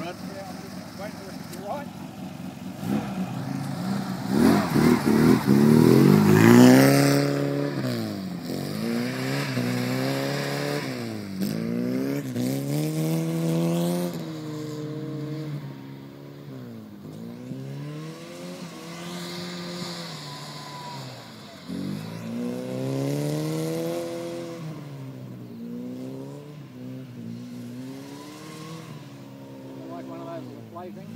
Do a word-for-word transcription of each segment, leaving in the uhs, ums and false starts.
front. Yeah, I'm just waiting for it to light. Like one of those little play things.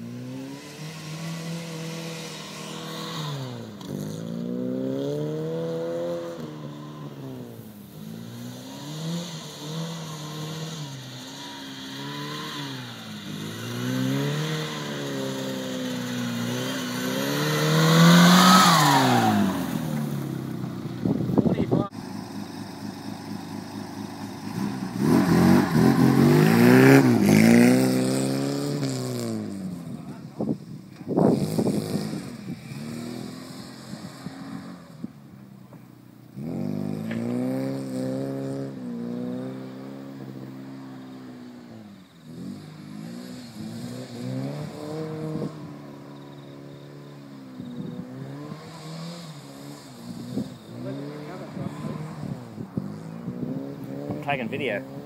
I'm taking video.